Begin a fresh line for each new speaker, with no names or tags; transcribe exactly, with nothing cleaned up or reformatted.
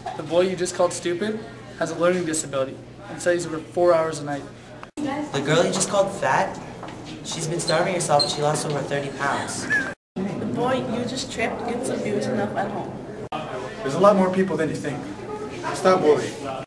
The boy you just called stupid has a learning disability and studies over four hours a night.
The girl you just called fat? She's been starving herself and she lost over thirty pounds.
The boy you just tripped gets abused enough at home.
There's a lot more people than you think. Stop bullying.